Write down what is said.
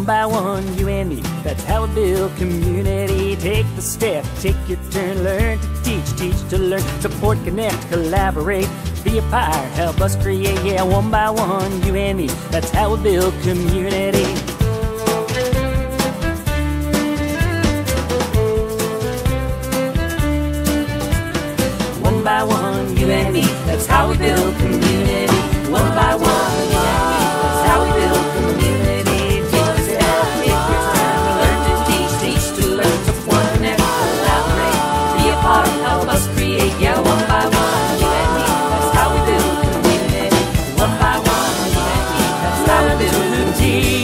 by one, you and me, that's how we build community. Take the step, take your turn, learn to teach, teach to learn. Support, connect, collaborate, be a part, help us create. Yeah, one by one, you and me, that's how we build community. One by one, you and me, that's how we build community. One by one, you and me, that's how we build community. Take a step, take your time, learn to teach, teach to learn. Support, connect, collaborate, be a part, help us create. Yeah, one by one, you and me, that's how we build community. One by one, you and me, that's how we build community.